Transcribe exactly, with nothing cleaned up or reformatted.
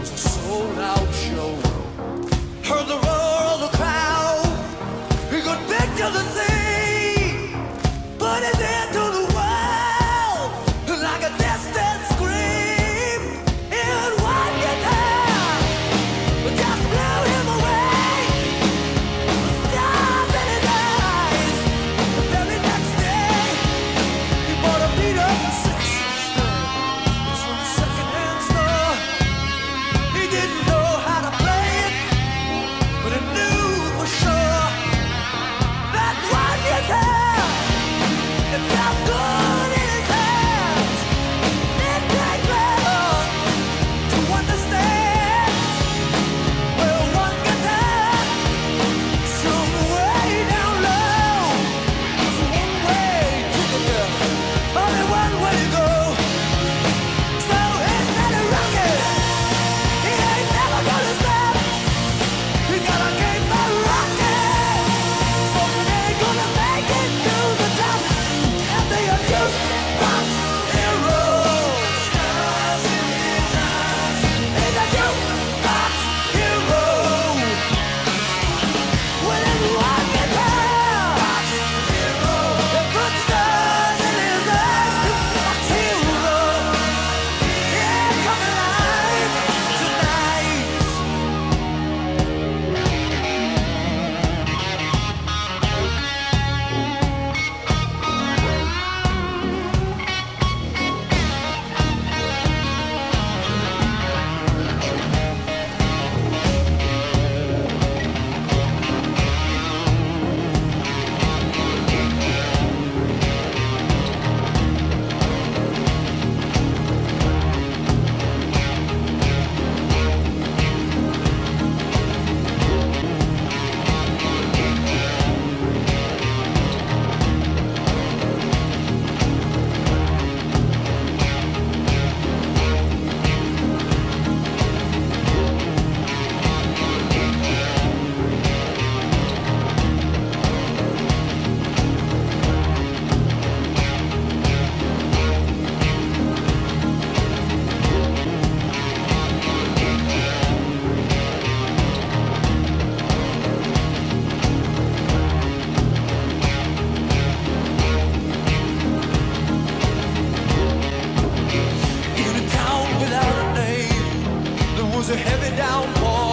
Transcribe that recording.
sold out show. Heard the roar of the crowd. He could picture the scene. Put his hand to the world like a distant scream. In one guitar, just blew him away. The stars in his eyes. The very next day, he bought a beat up six-sister from a second-hand store. He didn't know how to play it, but he knew for sure that one guitar, it felt good in his hands. Midnight love to understand. Well, one guitar, some way down low. There's one way to the girl, only one way to go. So instead of rocking, he ain't never gonna stop. He's gotta keep on rocking. So he ain't gonna make it to the top. And they are jukebox heroes. He's a jukebox hero. With his one guitar, he put stars in his eyes. Jukebox hero. Yeah, come alive tonight. In a town without a name, there was a heavy downpour.